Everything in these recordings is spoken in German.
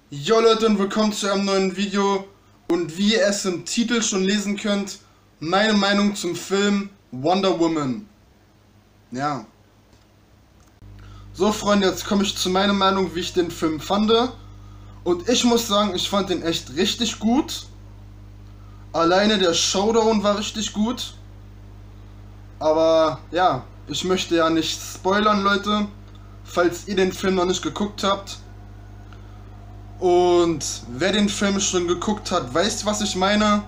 Jo Leute und willkommen zu einem neuen Video und wie ihr es im Titel schon lesen könnt, meine Meinung zum Film Wonder Woman. Ja. So Freunde, jetzt komme ich zu meiner Meinung, wie ich den Film fand. Und ich muss sagen, ich fand den echt richtig gut. Alleine der Showdown war richtig gut. Aber ja, ich möchte ja nicht spoilern, Leute, falls ihr den Film noch nicht geguckt habt. Und wer den Film schon geguckt hat, weiß, was ich meine.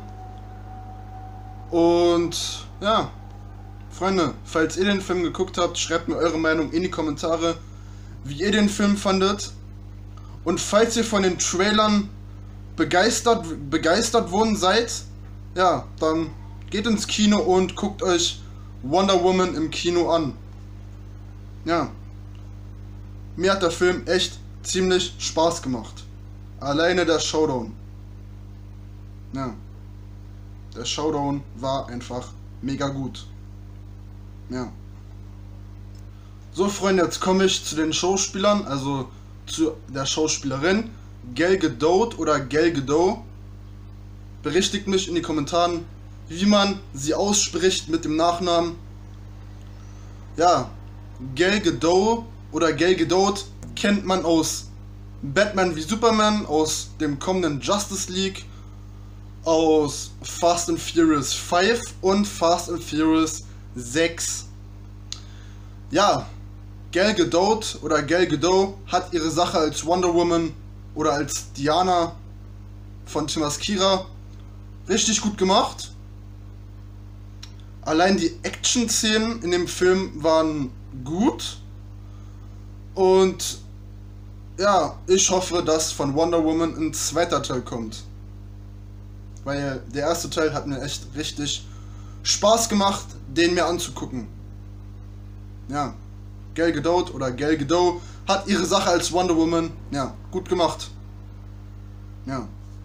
Und ja, Freunde, falls ihr den Film geguckt habt, schreibt mir eure Meinung in die Kommentare, wie ihr den Film fandet. Und falls ihr von den Trailern begeistert worden seid, ja, dann geht ins Kino und guckt euch Wonder Woman im Kino an. Ja, mir hat der Film echt ziemlich Spaß gemacht. Alleine der Showdown. Ja. Der Showdown war einfach mega gut. Ja. So Freunde, jetzt komme ich zu den Schauspielern, also zu der Schauspielerin Gal Gadot oder Gal Gadot. Berichtigt mich in die Kommentaren, wie man sie ausspricht mit dem Nachnamen. Ja, Gal Gadot oder Gal Gadot kennt man aus Batman wie Superman, aus dem kommenden Justice League, aus Fast and Furious 5 und Fast and Furious 6. Ja, Gal Gadot oder Gal Gadot hat ihre Sache als Wonder Woman oder als Diana von Themyscira richtig gut gemacht. Allein die Action-Szenen in dem Film waren gut. Und ja, ich hoffe, dass von Wonder Woman ein zweiter Teil kommt. Weil der erste Teil hat mir echt richtig Spaß gemacht, den mir anzugucken. Ja, Gal Gadot oder Gal Gadot hat ihre Sache als Wonder Woman, ja, gut gemacht. Ja.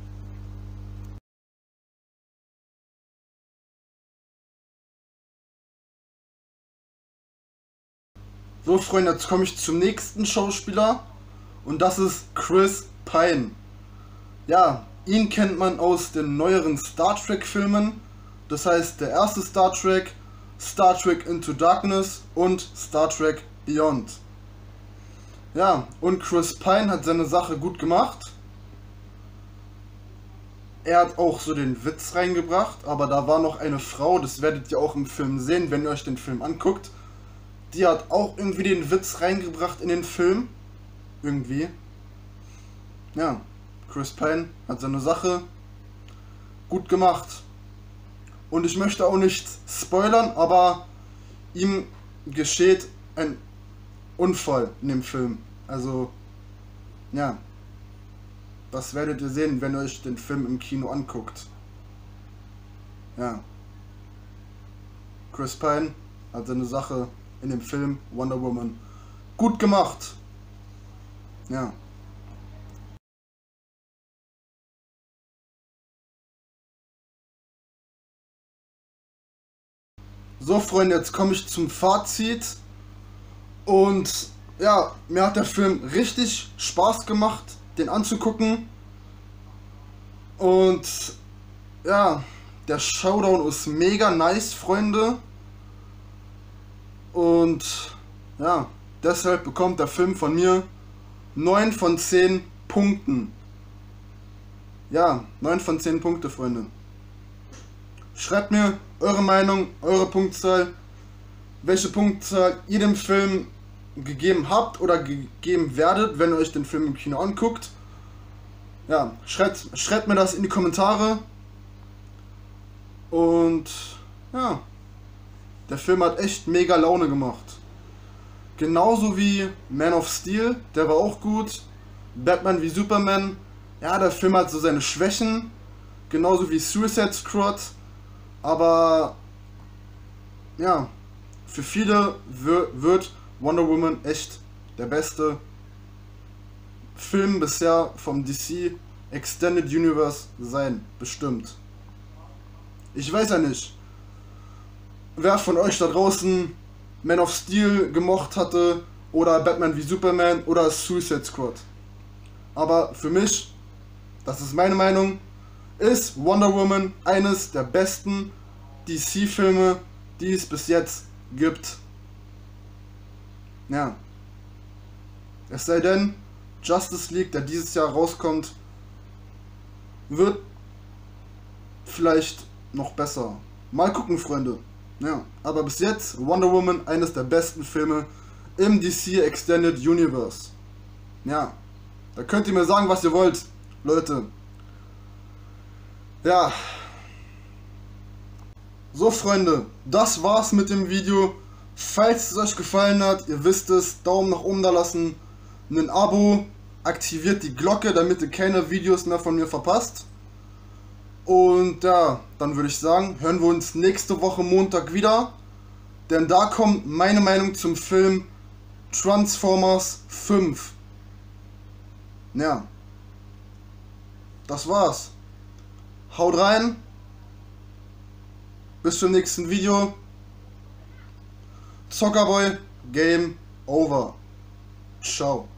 So Freunde, jetzt komme ich zum nächsten Schauspieler und das ist Chris Pine. Ja, ihn kennt man aus den neueren Star Trek Filmen, das heißt der erste Star Trek Into Darkness und Star Trek Beyond. Ja, und Chris Pine hat seine Sache gut gemacht. Er hat auch so den Witz reingebracht, aber da war noch eine Frau, das werdet ihr auch im Film sehen, wenn ihr euch den Film anguckt. Die hat auch irgendwie den Witz reingebracht in den Film. Irgendwie. Ja, Chris Pine hat seine Sache gut gemacht. Und ich möchte auch nicht spoilern, aber ihm geschieht ein Unfall in dem Film. Also, ja. Das werdet ihr sehen, wenn ihr euch den Film im Kino anguckt. Ja. Chris Pine hat seine Sache in dem Film Wonder Woman gut gemacht. Ja. So Freunde, jetzt komme ich zum Fazit. Und ja, mir hat der Film richtig Spaß gemacht, den anzugucken. Und ja, der Showdown ist mega nice, Freunde. Und ja, deshalb bekommt der Film von mir 9 von 10 Punkten. Ja, 9 von 10 Punkte, Freunde. Schreibt mir eure Meinung, eure Punktzahl, welche Punktzahl ihr dem Film gegeben habt oder gegeben werdet, wenn ihr euch den Film im Kino anguckt. Ja, schreibt mir das in die Kommentare. Und ja, der Film hat echt mega Laune gemacht. Genauso wie Man of Steel, der war auch gut. Batman wie Superman, ja, der Film hat so seine Schwächen. Genauso wie Suicide Squad. Aber ja, für viele wird Wonder Woman echt der beste Film bisher vom DC Extended Universe sein. Bestimmt. Ich weiß ja nicht, wer von euch da draußen Man of Steel gemocht hatte oder Batman wie Superman oder Suicide Squad. aber für mich, das ist meine Meinung, ist Wonder Woman eines der besten DC-Filme, die es bis jetzt gibt. Ja. Es sei denn, Justice League, der dieses Jahr rauskommt, wird vielleicht noch besser. Mal gucken, Freunde. Ja, aber bis jetzt Wonder Woman eines der besten Filme im DC Extended Universe. Ja, da könnt ihr mir sagen, was ihr wollt, Leute. Ja. So, Freunde, das war's mit dem Video. Falls es euch gefallen hat, ihr wisst es, Daumen nach oben da lassen, ein Abo, aktiviert die Glocke, damit ihr keine Videos mehr von mir verpasst. Und ja, dann würde ich sagen, hören wir uns nächste Woche Montag wieder, denn da kommt meine Meinung zum Film Transformers 5. Ja, das war's. Haut rein, bis zum nächsten Video. Zockerboy, Game over. Ciao.